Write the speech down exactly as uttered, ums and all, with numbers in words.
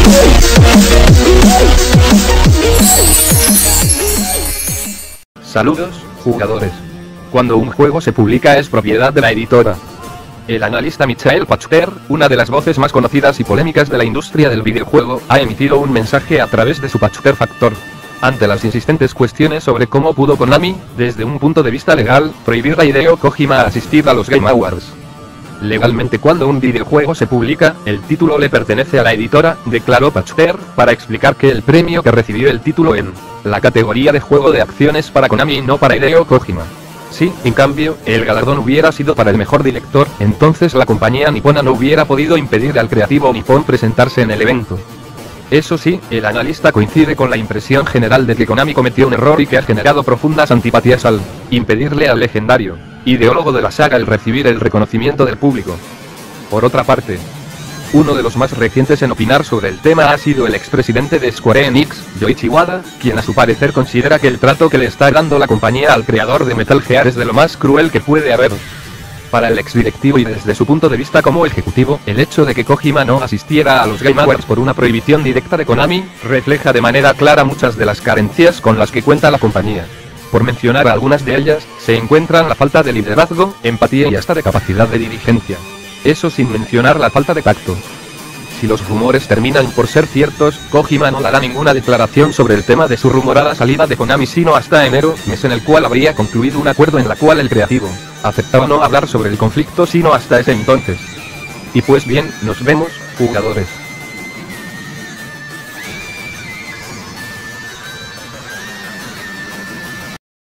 Saludos, jugadores. Cuando un juego se publica es propiedad de la editora. El analista Michael Pachter, una de las voces más conocidas y polémicas de la industria del videojuego, ha emitido un mensaje a través de su Pachter Factor. Ante las insistentes cuestiones sobre cómo pudo Konami, desde un punto de vista legal, prohibir a Hideo Kojima a asistir a los Game Awards. Legalmente, cuando un videojuego se publica, el título le pertenece a la editora, declaró Pachter, para explicar que el premio que recibió el título en la categoría de juego de acciones para Konami y no para Hideo Kojima. Si, en cambio, el galardón hubiera sido para el mejor director, entonces la compañía nipona no hubiera podido impedir al creativo nipón presentarse en el evento. Eso sí, el analista coincide con la impresión general de que Konami cometió un error y que ha generado profundas antipatías al impedirle al legendario ideólogo de la saga el recibir el reconocimiento del público. Por otra parte, uno de los más recientes en opinar sobre el tema ha sido el expresidente de Square Enix, Yoichi Wada, quien a su parecer considera que el trato que le está dando la compañía al creador de Metal Gear es de lo más cruel que puede haber. Para el exdirectivo y desde su punto de vista como ejecutivo, el hecho de que Kojima no asistiera a los Game Awards por una prohibición directa de Konami, refleja de manera clara muchas de las carencias con las que cuenta la compañía. Por mencionar algunas de ellas, se encuentran la falta de liderazgo, empatía y hasta de capacidad de dirigencia. Eso sin mencionar la falta de tacto. Si los rumores terminan por ser ciertos, Kojima no dará ninguna declaración sobre el tema de su rumorada salida de Konami sino hasta enero, mes en el cual habría concluido un acuerdo en la cual el creativo aceptaba no hablar sobre el conflicto sino hasta ese entonces. Y pues bien, nos vemos, jugadores.